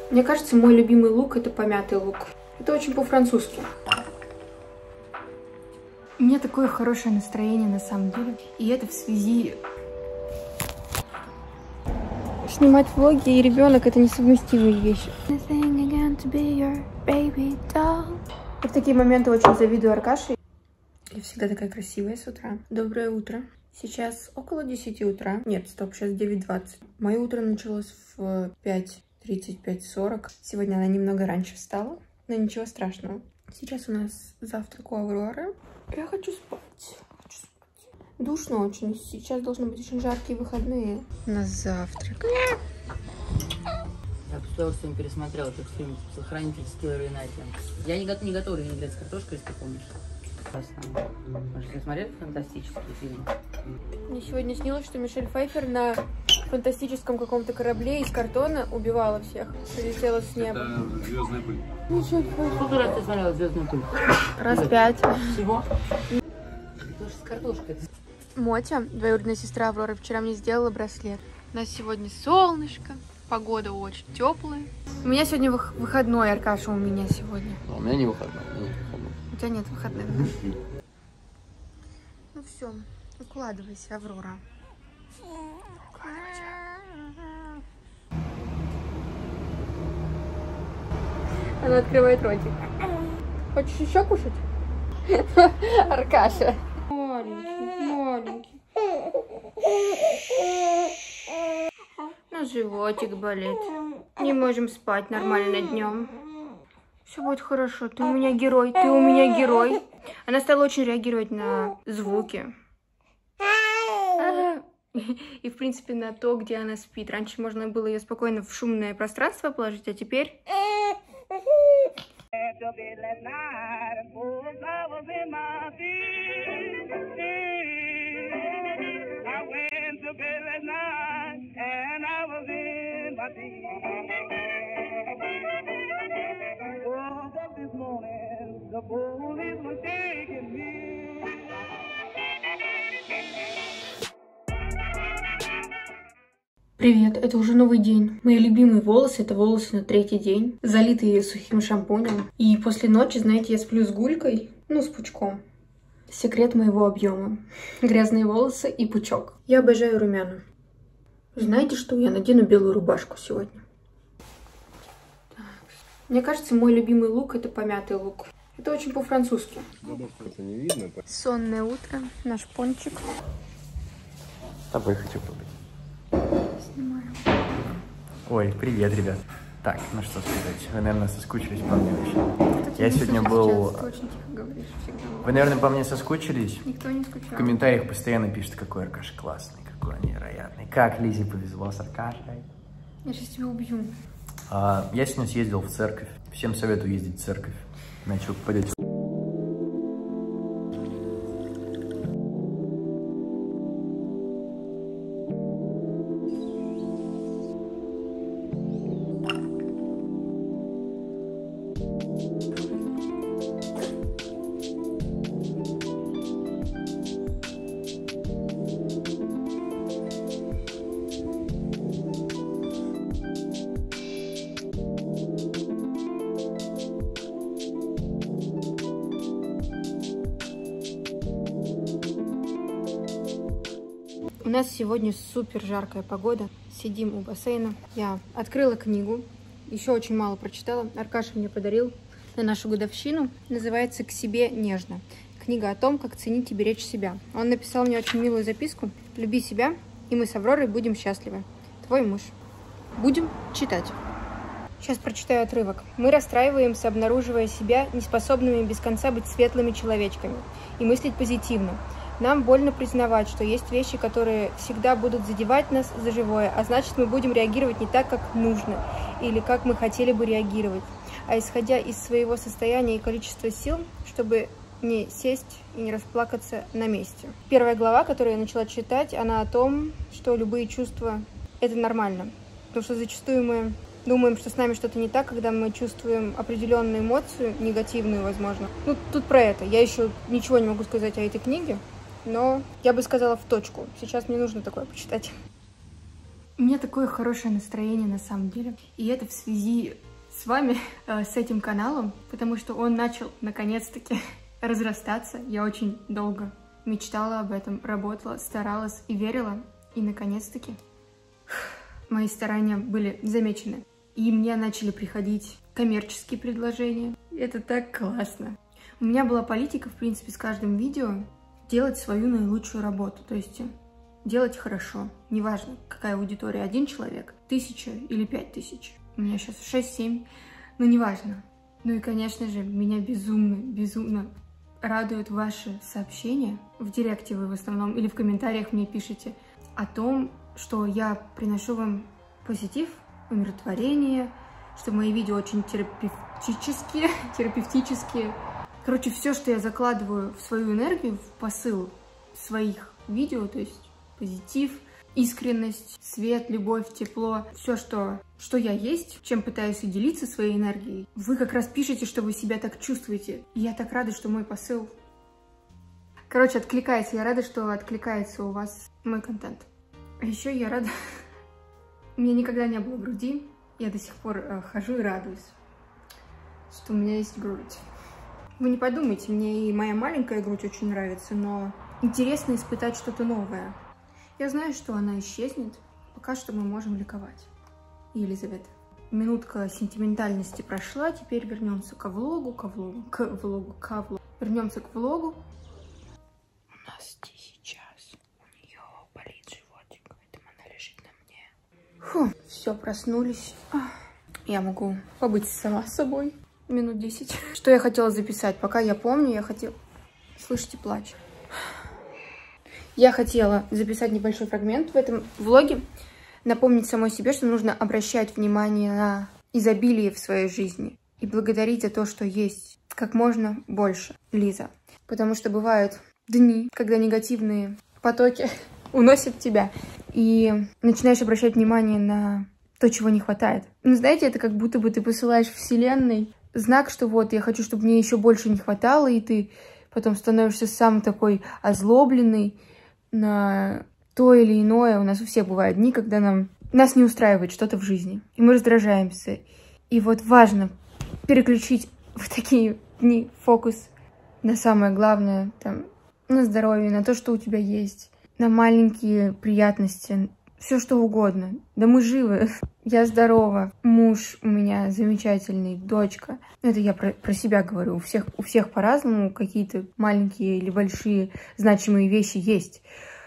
Мне кажется, мой любимый лук — это помятый лук. Это очень по-французски. У меня такое хорошее настроение на самом деле. И это в связи... Снимать влоги и ребенок — это несовместимые вещи. Я в такие моменты очень завидую Аркаше. Я всегда такая красивая с утра. Доброе утро. Сейчас около 10 утра. Нет, стоп, сейчас 9:20. Мое утро началось в 5:35-40. Сегодня она немного раньше встала, но ничего страшного. Сейчас у нас завтрак у Авроры. Я хочу спать. Душно очень. Сейчас должны быть очень жаркие выходные. У нас завтрак. Я с удовольствием пересмотрела этот фильм «Сохранитель с Киллерой Найтли». Я не готовлю винегрет с картошкой, если ты помнишь. Классно. Может, ты смотрел фантастический фильм? Мне сегодня снилось, что Мишель Пфайффер на фантастическом каком-то корабле из картона убивала всех. Прилетела с неба. Это «Звездная пыль». Мишель Пфайффер. Сколько раз ты смотрела «Звездную пыль»? Раз 5. Всего? Тоже с картошкой. Мотя, двоюродная сестра Авроры, вчера мне сделала браслет. У нас сегодня солнышко, погода очень теплая. У меня сегодня выходной, Аркаша, у меня сегодня. У меня не выходной. У тебя нет выходных, да? Ну все, укладывайся, Аврора. Она открывает ротик. Хочешь еще кушать? Аркаша. Маленький. Ну, животик болит. Не можем спать нормально днем. Все будет хорошо. Ты у меня герой. Ты у меня герой. Она стала очень реагировать на звуки. И, в принципе, на то, где она спит. Раньше можно было ее спокойно в шумное пространство положить, а теперь... Привет, это уже новый день. Мои любимые волосы — это волосы на 3-й день, залитые сухим шампунем. И после ночи, знаете, я сплю с гулькой, ну, с пучком. Секрет моего объема. Грязные волосы и пучок. Я обожаю румяна. Знаете что? Я надену белую рубашку сегодня. Так. Мне кажется, мой любимый лук — это помятый лук. Это очень по-французски. Это не видно. Сонное утро, наш пончик. С тобой хочу побыть. Снимаем. Ой, привет, ребят. Так, ну что сказать, вы, наверное, соскучились по мне вообще. Я сегодня был... Ты очень тихо говоришь всегда. Вы, наверное, по мне соскучились? Никто не скучал. В комментариях постоянно пишут, какой Аркаша классный, какой он невероятный. Как Лизе повезло с Аркашей. Я сейчас тебя убью. Я сегодня съездил в церковь. Всем советую ездить в церковь, иначе вы попадете. У нас сегодня супер жаркая погода. Сидим у бассейна. Я открыла книгу. Еще очень мало прочитала. Аркаша мне подарил на нашу годовщину. Называется «К себе нежно». Книга о том, как ценить и беречь себя. Он написал мне очень милую записку. «Люби себя, и мы с Авророй будем счастливы. Твой муж». Будем читать. Сейчас прочитаю отрывок. «Мы расстраиваемся, обнаруживая себя неспособными без конца быть светлыми человечками и мыслить позитивно. Нам больно признавать, что есть вещи, которые всегда будут задевать нас за живое, а значит, мы будем реагировать не так, как нужно, или как мы хотели бы реагировать, а исходя из своего состояния и количества сил, чтобы не сесть и не расплакаться на месте». Первая глава, которую я начала читать, она о том, что любые чувства – это нормально, потому что зачастую мы думаем, что с нами что-то не так, когда мы чувствуем определенную эмоцию, негативную, возможно. Ну, тут про это. Я еще ничего не могу сказать о этой книге, но я бы сказала в точку. Сейчас мне нужно такое почитать. У меня такое хорошее настроение на самом деле. И это в связи с вами, с этим каналом, потому что он начал наконец-таки разрастаться. Я очень долго мечтала об этом, работала, старалась и верила. И наконец-таки мои старания были замечены. И мне начали приходить коммерческие предложения. Это так классно. У меня была политика, в принципе, с каждым видео делать свою наилучшую работу. То есть делать хорошо. Неважно, какая аудитория. 1 человек, 1000 или 5000. У меня сейчас 6-7. Но неважно. Ну и, конечно же, меня безумно радуют ваши сообщения. В директе вы в основном или в комментариях мне пишете о том, что я приношу вам позитив, умиротворение, что мои видео очень терапевтические. Короче, все, что я закладываю в свою энергию, в посыл своих видео, то есть позитив, искренность, свет, любовь, тепло, все, что я есть, чем пытаюсь делиться своей энергией. Вы как раз пишете, что вы себя так чувствуете. И я так рада, что мой посыл, короче, откликается. Я рада, что откликается у вас мой контент. А еще я рада... У меня никогда не было груди. Я до сих пор хожу и радуюсь, что у меня есть грудь. Вы не подумайте, мне и моя маленькая грудь очень нравится, но интересно испытать что-то новое. Я знаю, что она исчезнет, пока что мы можем ликовать. Елизавета, минутка сентиментальности прошла, теперь вернемся к влогу. Вернемся к влогу. У нас 10 час, у нее болит животик, поэтому она лежит на мне. Фу, все, проснулись. Я могу побыть сама собой минут 10. Что я хотела записать? Пока я помню, я хотела... Слышите плач? Я хотела записать небольшой фрагмент в этом влоге, напомнить самой себе, что нужно обращать внимание на изобилие в своей жизни и благодарить за то, что есть как можно больше, Лиза. Потому что бывают дни, когда негативные потоки уносят тебя, и начинаешь обращать внимание на то, чего не хватает. Ну, знаете, это как будто бы ты посылаешь вселенной знак, что вот, я хочу, чтобы мне еще больше не хватало, и ты потом становишься сам такой озлобленный на то или иное. У нас у всех бывают дни, когда нас не устраивает что-то в жизни, и мы раздражаемся. И вот важно переключить в такие дни фокус на самое главное, там, на здоровье, на то, что у тебя есть, на маленькие приятности, все что угодно. Да мы живы, я здорова, муж у меня замечательный, дочка. Это я про себя говорю, у всех по-разному, какие-то маленькие или большие значимые вещи есть.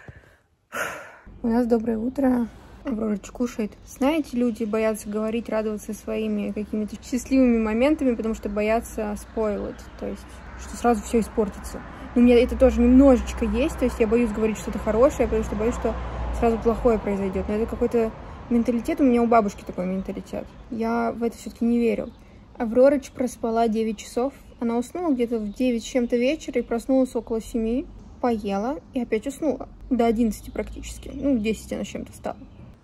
У нас доброе утро. Аврорыч кушает. Знаете, люди боятся говорить, радоваться своими какими-то счастливыми моментами, потому что боятся spoil it, то есть, что сразу все испортится. Но у меня это тоже немножечко есть, то есть я боюсь говорить что-то хорошее, потому что боюсь, что сразу плохое произойдет. Но это какой-то менталитет, у меня у бабушки такой менталитет. Я в это все-таки не верю. Аврорыч проспала 9 часов. Она уснула где-то в 9 с чем-то вечера и проснулась около 7, поела и опять уснула. До 11 практически. Ну, в 10 она с чем-то встала.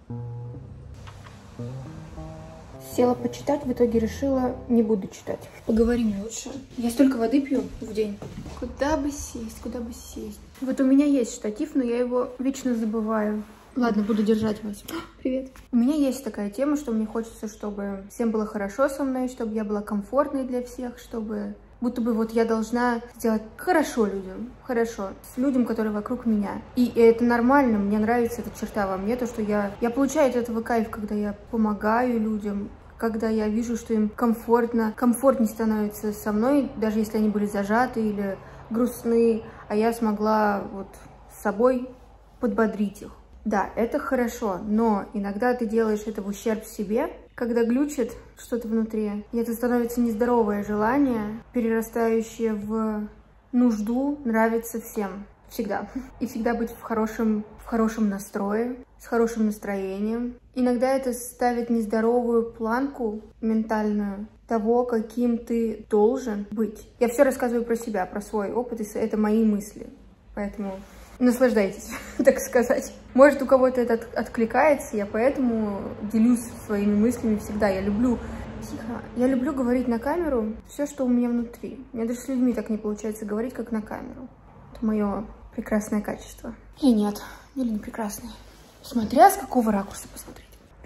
Села почитать, в итоге решила, не буду читать. Поговорим лучше. Я столько воды пью в день. Куда бы сесть, куда бы сесть. Вот у меня есть штатив, но я его вечно забываю. Ладно, буду держать вас. Привет. У меня есть такая тема, что мне хочется, чтобы всем было хорошо со мной, чтобы я была комфортной для всех, чтобы... Будто бы вот я должна сделать хорошо людям, хорошо, с людям, которые вокруг меня. И это нормально, мне нравится эта черта во мне, то, что я получаю от этого кайф, когда я помогаю людям, когда я вижу, что им комфортнее становится со мной, даже если они были зажаты или грустны, а я смогла вот с собой подбодрить их. Да, это хорошо, но иногда ты делаешь это в ущерб себе, когда глючит что-то внутри, и это становится нездоровое желание, перерастающее в нужду нравиться всем. Всегда. И всегда быть в хорошем настрое, с хорошим настроением. Иногда это ставит нездоровую планку ментальную того, каким ты должен быть. Я все рассказываю про себя, про свой опыт, и это мои мысли. Поэтому наслаждайтесь, так сказать. Может, у кого-то это откликается, я поэтому делюсь своими мыслями всегда. Я люблю говорить на камеру все, что у меня внутри. У меня даже с людьми так не получается говорить, как на камеру. Это мое прекрасное качество. Или нет, или не прекрасное. Смотря с какого ракурса посмотреть.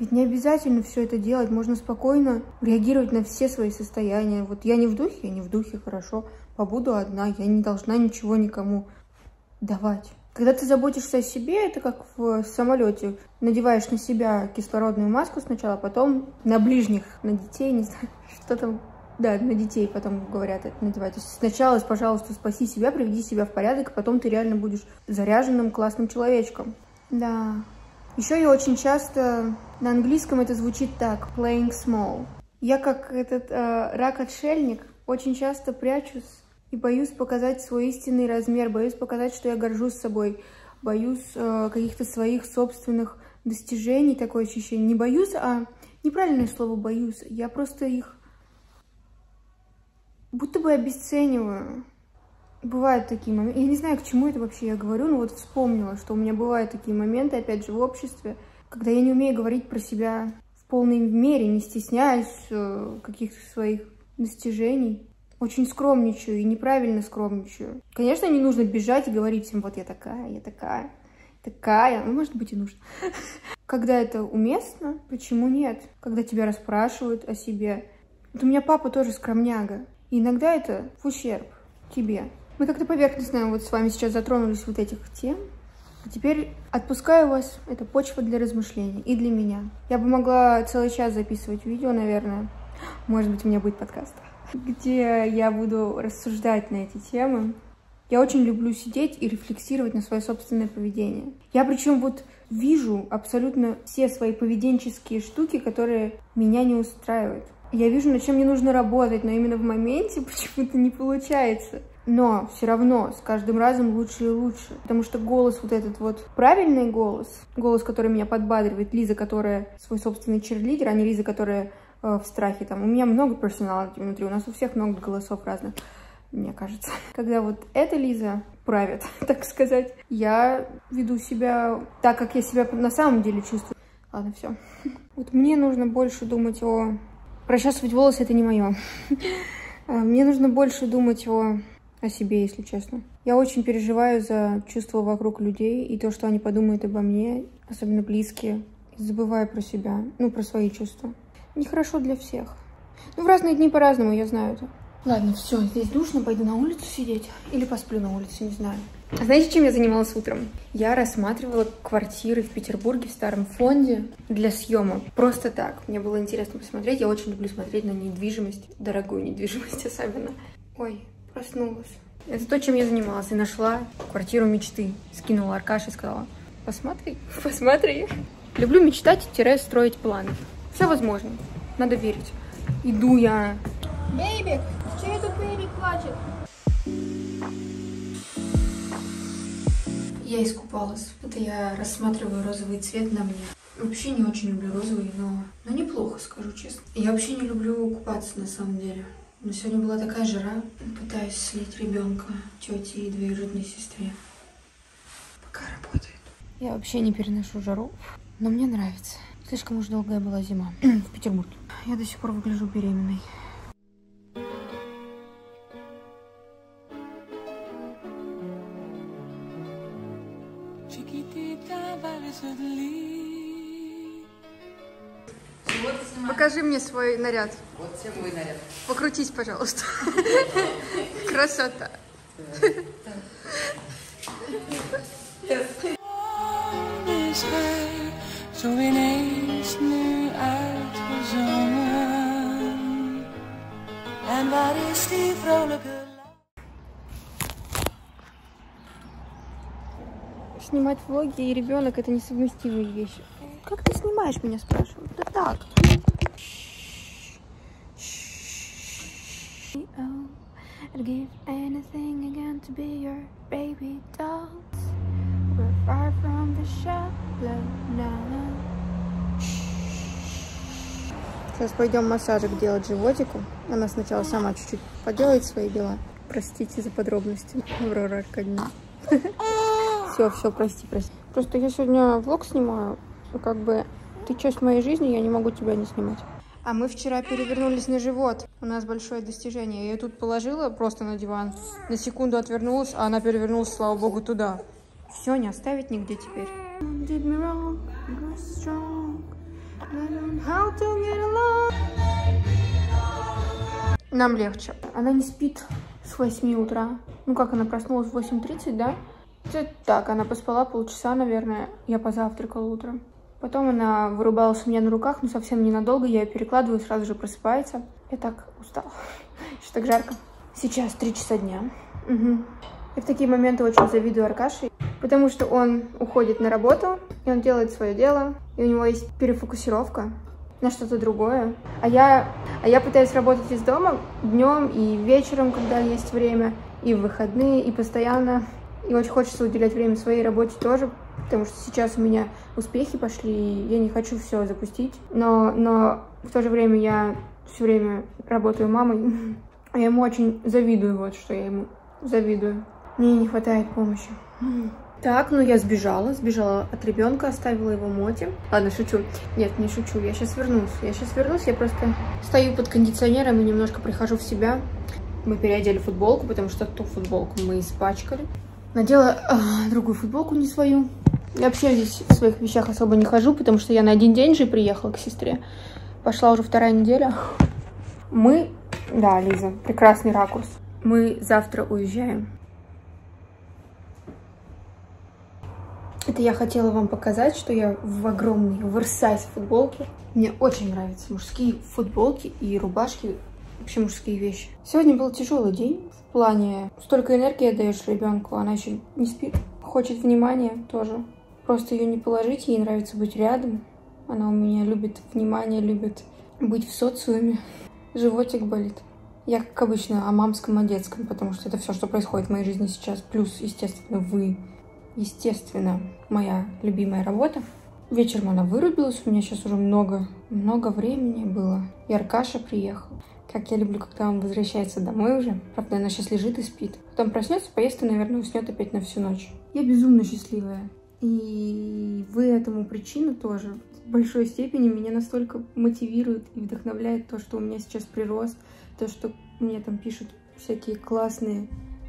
Ведь не обязательно все это делать, можно спокойно реагировать на все свои состояния. Вот я не в духе, хорошо, побуду одна, я не должна ничего никому давать. Когда ты заботишься о себе, это как в самолете. Надеваешь на себя кислородную маску сначала, потом на ближних, на детей, не знаю, что там. Да, на детей потом говорят это надевать. То есть сначала, пожалуйста, спаси себя, приведи себя в порядок, а потом ты реально будешь заряженным, классным человечком. Да. Еще я очень часто... На английском это звучит так. Playing small. Я как этот рак-отшельник очень часто прячусь и боюсь показать свой истинный размер, боюсь показать, что я горжусь собой, боюсь каких-то своих собственных достижений, такое ощущение. Не боюсь, а неправильное слово боюсь. Я просто их будто бы обесцениваю. Бывают такие моменты. Я не знаю, к чему это вообще я говорю, но вот вспомнила, что у меня бывают такие моменты, опять же, в обществе, когда я не умею говорить про себя в полной мере, не стесняюсь каких-то своих достижений. Очень скромничаю и неправильно скромничаю. Конечно, не нужно бежать и говорить всем, вот я такая. Ну, может быть, и нужно. Когда это уместно, почему нет? Когда тебя расспрашивают о себе. Вот у меня папа тоже скромняга. И иногда это в ущерб тебе. Мы как-то поверхностно вот с вами сейчас затронулись вот этих тем. А теперь отпускаю вас. Это почва для размышлений. И для меня. Я бы могла целый час записывать видео, наверное. Может быть, у меня будет подкаст, где я буду рассуждать на эти темы. Я очень люблю сидеть и рефлексировать на свое собственное поведение. Я причем вот вижу абсолютно все свои поведенческие штуки, которые меня не устраивают. Я вижу, над чем мне нужно работать, но именно в моменте почему-то не получается. Но все равно с каждым разом лучше и лучше. Потому что голос вот этот вот, правильный голос, который меня подбадривает, Лиза, которая свой собственный черлидер, а не Лиза, которая в страхе. Там у меня много персоналити внутри, у нас у всех много голосов разных, мне кажется. Когда вот эта Лиза правит, так сказать, я веду себя так, как я себя на самом деле чувствую. Ладно, все. Вот мне нужно больше думать о... Расчесывать волосы — это не мое. Мне нужно больше думать о себе, если честно. Я очень переживаю за чувства вокруг людей и то, что они подумают обо мне, особенно близкие. Забываю про себя, про свои чувства. Нехорошо для всех. В разные дни по-разному, я знаю это. Ладно, все, здесь душно, пойду на улицу сидеть. Или посплю на улице, не знаю. А знаете, чем я занималась утром? Я рассматривала квартиры в Петербурге в старом фонде для съема. Просто так. Мне было интересно посмотреть. Я очень люблю смотреть на недвижимость. Дорогую недвижимость особенно. Ой, проснулась. Это то, чем я занималась. И нашла квартиру мечты. Скинула Аркаше и сказала: посмотри, посмотри. Люблю мечтать-строить планы. Все возможно. Надо верить. Иду я. Бейбик! Чей тут бейбик плачет? Я искупалась. Это я рассматриваю розовый цвет на мне. Вообще не очень люблю розовый, но неплохо, скажу честно. Я вообще не люблю купаться на самом деле. Но сегодня была такая жара. Пытаюсь слить ребенка тете и двоюродной сестре. Пока работает. Я вообще не переношу жару, но мне нравится. Слишком уж долгая была зима в Петербурге. Я до сих пор выгляжу беременной. Покажи мне свой наряд. Вот тебе мой наряд. Покрутись, пожалуйста. Красота. Zo ineens nu uitgezongen. En waar is die vrolijke... Снимать влоги и ребенок — это несовместимые вещи. Как ты снимаешь, меня спрашивают? Да так. I'd give anything again to be your baby dolls. We're far from the shallow now. Сейчас пойдем массажик делать животику. Она сначала сама чуть-чуть поделает свои дела. Простите за подробности. Аврора Аркадьевна. Все, прости. Просто я сегодня влог снимаю. Как бы ты часть моей жизни, я не могу тебя не снимать. А мы вчера перевернулись на живот. У нас большое достижение. Я ее тут положила просто на диван. На секунду отвернулась, а она перевернулась, слава богу, туда. Все, не оставить нигде теперь. Нам легче. Она не спит с 8 утра. Ну как, она проснулась в 8:30, да? Это так, она поспала полчаса, наверное. Я позавтракала утром. Потом она вырубалась у меня на руках, но совсем ненадолго. Я ее перекладываю, сразу же просыпается. Я так устала. Еще так жарко. Сейчас 3 часа дня. Угу. Я в такие моменты очень завидую Аркаше, потому что он уходит на работу, и он делает свое дело, и у него есть перефокусировка на что-то другое. А я пытаюсь работать из дома днем и вечером, когда есть время, и в выходные, и постоянно. И очень хочется уделять время своей работе тоже, потому что сейчас у меня успехи пошли, и я не хочу все запустить. Но в то же время я все время работаю мамой. А я ему очень завидую, вот что я ему завидую. Мне не хватает помощи. Так, ну я сбежала от ребенка, оставила его Моте. Ладно, шучу. Нет, не шучу, я сейчас вернусь. Я просто стою под кондиционером и немножко прихожу в себя. Мы переодели футболку, потому что ту футболку мы испачкали. Надела другую футболку, не свою. Я вообще здесь в своих вещах особо не хожу, потому что я на один день же приехала к сестре. Пошла уже 2-я неделя. Да, Лиза, прекрасный ракурс. Мы завтра уезжаем. Это я хотела вам показать, что я в огромной оверсайз футболке. Мне очень нравятся мужские футболки и рубашки, вообще мужские вещи. Сегодня был тяжелый день. В плане, столько энергии отдаешь ребенку, она еще не спит. Хочет внимания тоже. Просто ее не положить, ей нравится быть рядом. Она у меня любит внимание, любит быть в социуме. Животик болит. Я, как обычно, о мамском, о детском, потому что это все, что происходит в моей жизни сейчас. Плюс, естественно, моя любимая работа. Вечером она вырубилась, у меня сейчас уже много времени было. И Аркаша приехал. Как я люблю, когда он возвращается домой уже. Правда, она сейчас лежит и спит. Потом проснется, поест и, наверное, уснет опять на всю ночь. Я безумно счастливая. И вы этому причину тоже. В большой степени меня настолько мотивирует и вдохновляет то, что у меня сейчас прирост. То, что мне там пишут всякие классные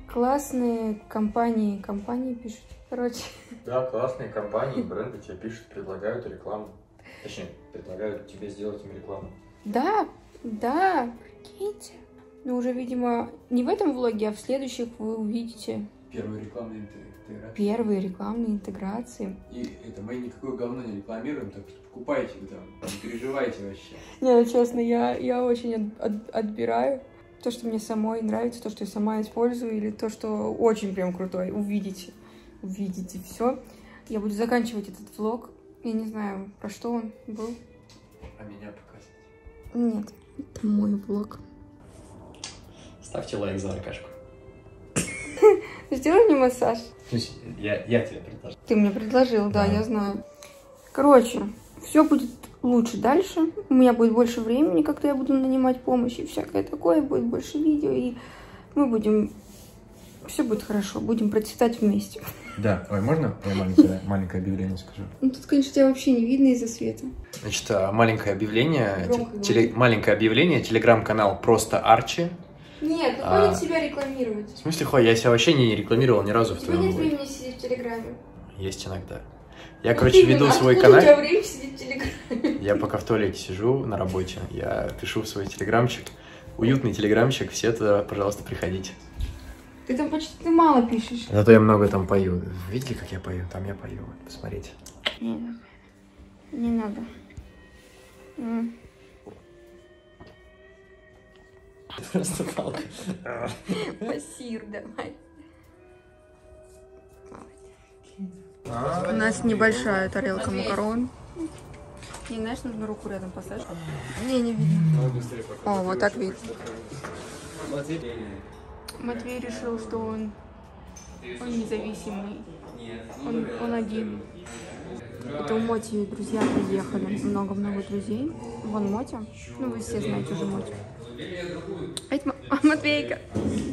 компании пишут. Короче. Да, классные компании, бренды тебе пишут, предлагают рекламу. Точнее, предлагают тебе сделать им рекламу. Да, прикиньте. Но уже, видимо, не в этом влоге, а в следующих вы увидите Первые рекламные интеграции. первые рекламные интеграции. И это мы никакое говно не рекламируем, так что покупайте вы там, не переживайте вообще. Не, ну честно, я очень отбираю то, что мне самой нравится, то, что я сама использую, или то, что очень прям крутое. Увидите все. Я буду заканчивать этот влог. Я не знаю, про что он был. А меня показать? Нет, это мой влог. Ставьте лайк за Аркашку. Сделай мне массаж. Я тебе предложил. Ты мне предложил, да, я знаю. Короче, все будет лучше дальше. У меня будет больше времени, когда я буду нанимать помощь и всякое такое. Будет больше видео, и мы будем... Все будет хорошо, будем процветать вместе. Да, ой, можно я маленькое объявление скажу? Ну, тут, конечно, тебя вообще не видно из-за света. Значит, маленькое объявление, Громко телеграм-канал «Просто Арчи». Нет, ну хватит себя рекламировать. В смысле, я себя вообще не рекламировал ни разу в У тебя твоем нет влоге. времени сидеть в Телеграме. Есть иногда. Я, короче, веду свой канал. У тебя время сидеть в Телеграме? Я пока в туалете сижу на работе, я пишу в свой телеграмчик. Уютный телеграмчик, все туда, пожалуйста, приходите. Ты там почти мало пишешь. Зато я много там пою. Видите, как я пою? Там я пою. Посмотрите. Не надо. Просто палка. Пассир, давай. У нас небольшая тарелка макарон. Не знаешь, нужно руку рядом поставить. Не видно. О, вот так видно. Матвей решил, что он независимый. Он один. Это у Моти друзья приехали. Много-много друзей. Вон Мотя. Ну, вы все знаете уже Мотю. А это Матвейка.